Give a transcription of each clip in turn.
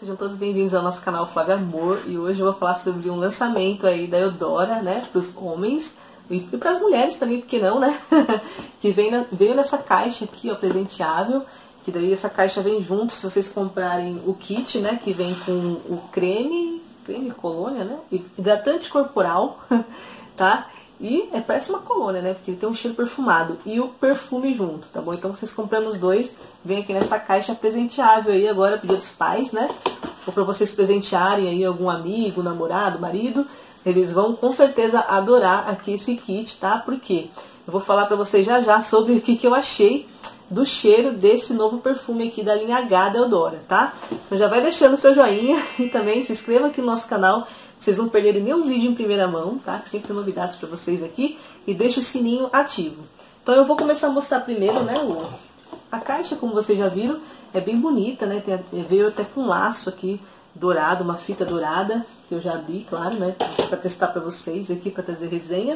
Sejam todos bem-vindos ao nosso canal Flávia Amor. E hoje eu vou falar sobre um lançamento aí da Eudora, né, para os homens e para as mulheres também, porque não, né? Que veio nessa caixa aqui, ó, presenteável. Que daí essa caixa vem junto, se vocês comprarem o kit, né, que vem com o creme colônia, né, hidratante corporal, tá? E parece uma colônia, né? Porque ele tem um cheiro perfumado. E o perfume junto, tá bom? Então vocês comprando os dois, vem aqui nessa caixa presenteável aí agora, Dia dos Pais, né? Ou pra vocês presentearem aí algum amigo, namorado, marido. Eles vão com certeza adorar aqui esse kit, tá? Porque eu vou falar pra vocês já sobre o que eu achei do cheiro desse novo perfume aqui da linha H da Eudora, tá? Então já vai deixando seu joinha e também se inscreva aqui no nosso canal. Vocês não perderem nenhum vídeo em primeira mão, tá? Que sempre tem novidades pra vocês aqui. E deixa o sininho ativo. Então eu vou começar a mostrar primeiro, né? A caixa, como vocês já viram, é bem bonita, né? Veio até com um laço aqui dourado, uma fita dourada, que eu já abri, claro, né? Pra testar pra vocês aqui, pra trazer resenha.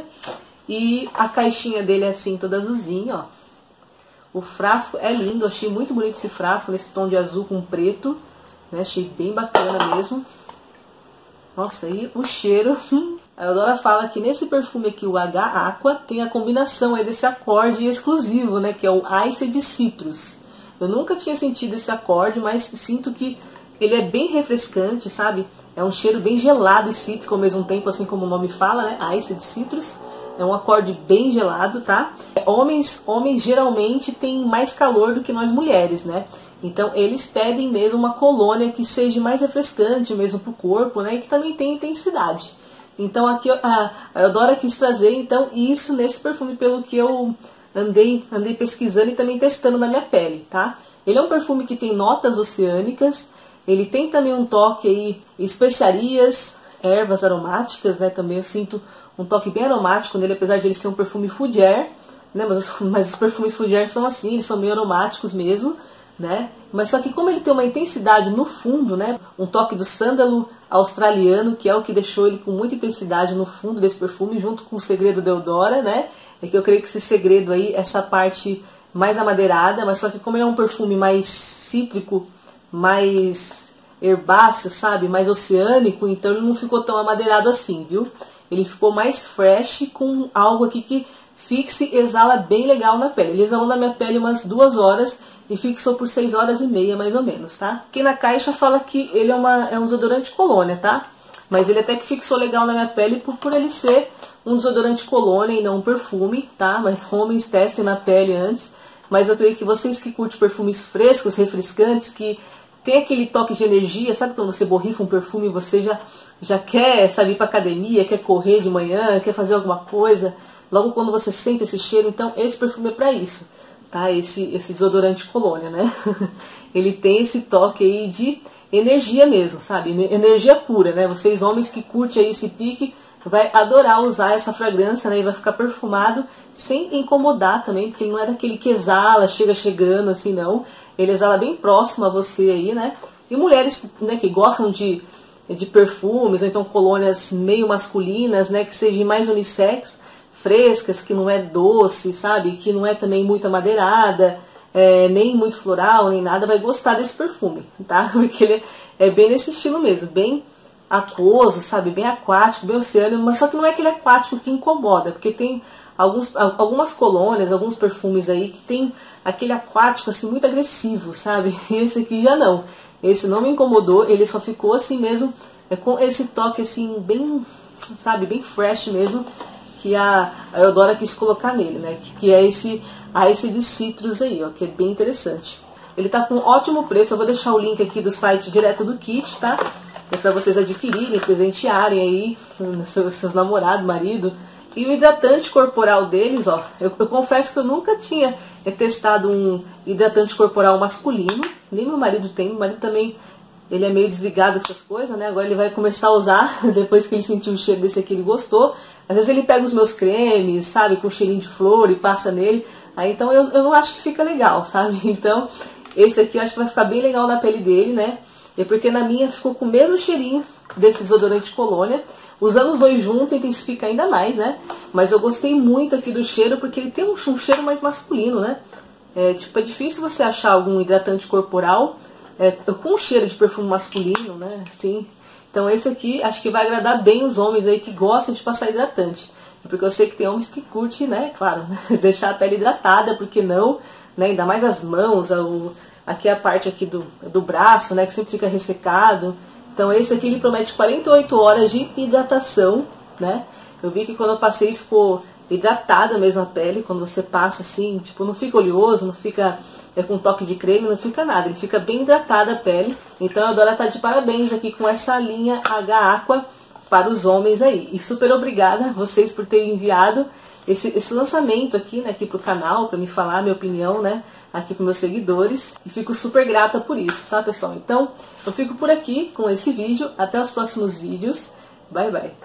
E a caixinha dele é assim, toda azulzinha, ó. O frasco é lindo, achei muito bonito esse frasco, nesse tom de azul com preto, né? Achei bem bacana mesmo. Nossa, e o cheiro, a Eudora fala que nesse perfume aqui, o H Aqua, tem a combinação aí desse acorde exclusivo, né, que é o Ice de Citrus. Eu nunca tinha sentido esse acorde, mas sinto que ele é bem refrescante, sabe? É um cheiro bem gelado e cítrico ao mesmo tempo, assim como o nome fala, né, Ice de Citrus. É um acorde bem gelado, tá? Homens geralmente têm mais calor do que nós mulheres, né? Então eles pedem mesmo uma colônia que seja mais refrescante mesmo pro corpo, né? E que também tenha intensidade. Então aqui a Eudora quis trazer então isso nesse perfume, pelo que eu andei pesquisando e também testando na minha pele, tá? Ele é um perfume que tem notas oceânicas, ele tem também um toque aí, especiarias, ervas aromáticas, né? Também eu sinto um toque bem aromático nele, apesar de ele ser um perfume fougère, né? Mas os perfumes fougère são assim, eles são meio aromáticos mesmo, né? Mas só que como ele tem uma intensidade no fundo, né? Um toque do sândalo australiano, que é o que deixou ele com muita intensidade no fundo desse perfume, junto com o segredo da Eudora, né? É que eu creio que esse segredo aí, essa parte mais amadeirada, mas só que como ele é um perfume mais cítrico, mais herbáceo, sabe? Mais oceânico, então ele não ficou tão amadeirado assim, viu? Ele ficou mais fresh, com algo aqui que fixe e exala bem legal na pele. Ele exalou na minha pele umas 2 horas e fixou por 6 horas e meia, mais ou menos, tá? Aqui na caixa fala que ele é um desodorante colônia, tá? Mas ele até que fixou legal na minha pele por ele ser um desodorante colônia e não um perfume, tá? Mas homens testem na pele antes. Mas eu creio que vocês que curtem perfumes frescos, refrescantes, que tem aquele toque de energia, sabe quando você borrifa um perfume e você já quer, sabe, ir pra academia, quer correr de manhã, quer fazer alguma coisa, logo quando você sente esse cheiro, então esse perfume é pra isso, tá? Esse desodorante colônia, né? Ele tem esse toque aí de energia mesmo, sabe? Energia pura, né? Vocês homens que curtem aí esse pique, vai adorar usar essa fragrância, né? E vai ficar perfumado sem incomodar também, porque ele não é daquele que exala, chegando assim, não. Ele exala bem próximo a você aí, né? E mulheres, né, que gostam de perfumes, ou então colônias meio masculinas, né, que sejam mais unissex, frescas, que não é doce, sabe? Que não é também muito amadeirada, nem muito floral, nem nada, vai gostar desse perfume, tá? Porque ele é bem nesse estilo mesmo, bem aquoso, sabe? Bem aquático, bem oceânico, mas só que não é aquele aquático que incomoda, porque tem algumas colônias, alguns perfumes aí que tem aquele aquático assim muito agressivo, sabe? E esse aqui já não. Esse não me incomodou, ele só ficou assim mesmo, com esse toque assim bem, sabe, bem fresh mesmo, que a Eudora quis colocar nele, né? Que é esse de Citrus aí, ó, que é bem interessante. Ele tá com ótimo preço, eu vou deixar o link aqui do site direto do kit, tá? É pra vocês adquirirem, presentearem aí seus namorados, marido. E o hidratante corporal deles, ó, eu confesso que eu nunca tinha testado um hidratante corporal masculino, nem meu marido tem, meu marido também, ele é meio desligado com essas coisas, né, agora ele vai começar a usar, depois que ele sentiu o cheiro desse aqui, ele gostou. Às vezes ele pega os meus cremes, sabe, com cheirinho de flor e passa nele, aí então eu não acho que fica legal, sabe, então esse aqui eu acho que vai ficar bem legal na pele dele, né, é porque na minha ficou com o mesmo cheirinho desse desodorante colônia. Usando os dois juntos intensifica ainda mais, né? Mas eu gostei muito aqui do cheiro, porque ele tem um cheiro mais masculino, né? É difícil você achar algum hidratante corporal com cheiro de perfume masculino, né? Assim. Então esse aqui acho que vai agradar bem os homens aí que gostam de passar hidratante. Porque eu sei que tem homens que curtem, né? Claro, né? Deixar a pele hidratada, porque não, né? Ainda mais as mãos, aqui a parte aqui do braço, né? Que sempre fica ressecado. Então esse aqui ele promete 48 horas de hidratação, né? Eu vi que quando eu passei ficou hidratada mesmo a pele, quando você passa assim, tipo, não fica oleoso, não fica com toque de creme, não fica nada, ele fica bem hidratada a pele. Então a Dora tá de parabéns aqui com essa linha H Aqua para os homens aí. E super obrigada a vocês por terem enviado esse lançamento aqui, né, aqui pro canal, para me falar a minha opinião, né, aqui para meus seguidores. E fico super grata por isso, tá, pessoal? Então, eu fico por aqui com esse vídeo. Até os próximos vídeos. Bye, bye.